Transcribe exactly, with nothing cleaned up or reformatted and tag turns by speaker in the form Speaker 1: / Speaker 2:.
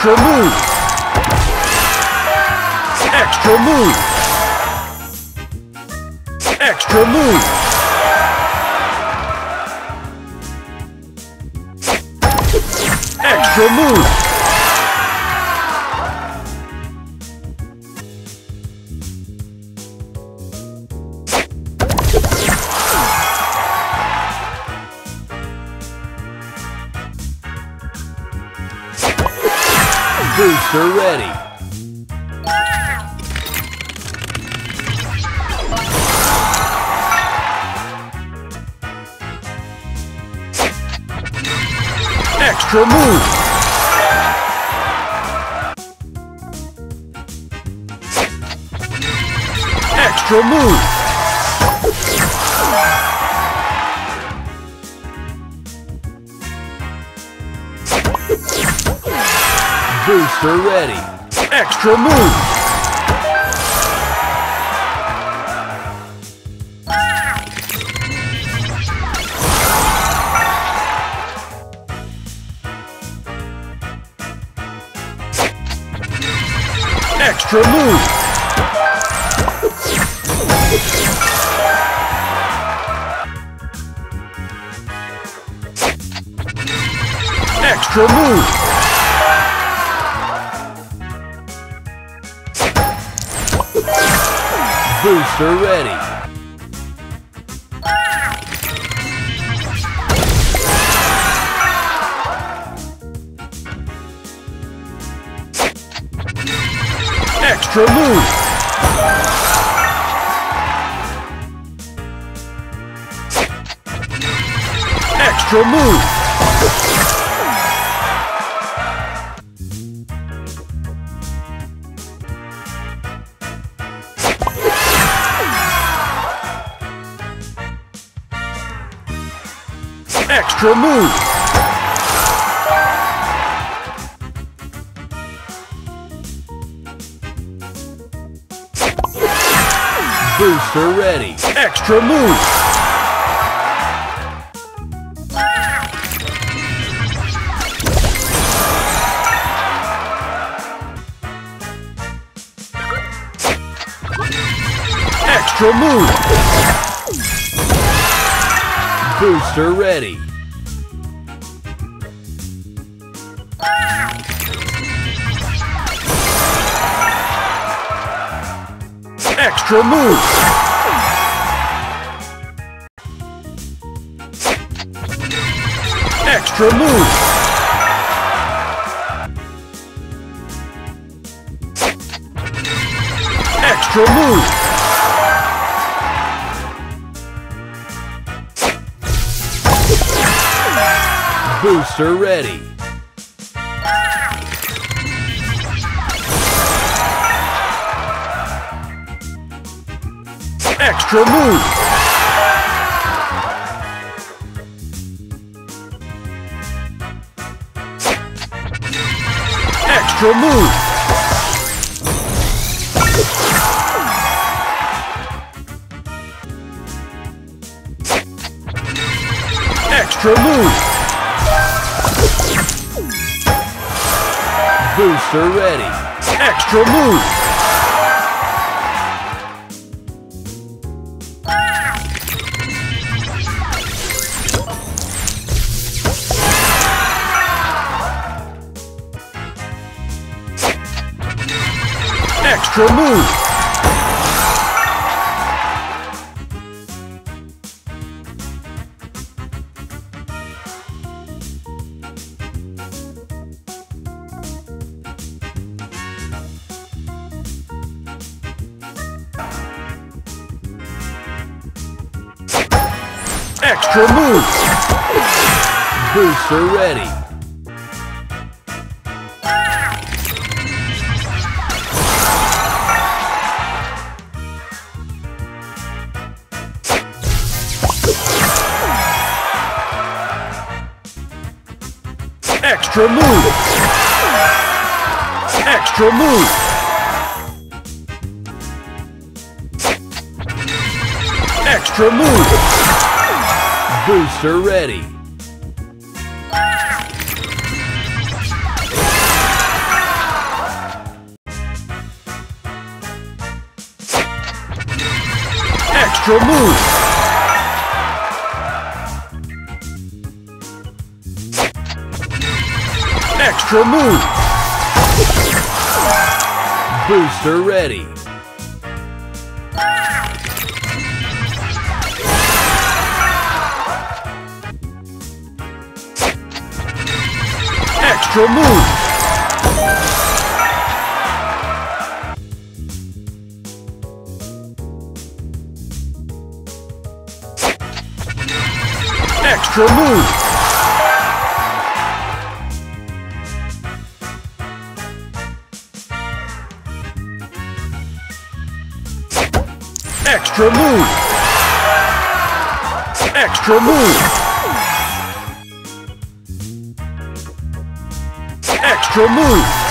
Speaker 1: Extra move! Extra move! Extra move! Extra move! Booster ready. Extra move. Extra move. Booster ready. Extra move. Extra move. Extra move. Booster ready. Extra move. Extra move. Extra move. Booster ready. Extra move. Extra move. Booster ready. Extra move. Extra move. Extra move. Booster ready. Extra move. Extra move. Extra move. Booster ready. Extra move. Extra move. Extra move. Booster ready. Extra move. Extra move. Extra move. Booster ready. Extra move. Extra move. Booster ready. Extra move. Extra move. Extra move. Extra move. Extra move.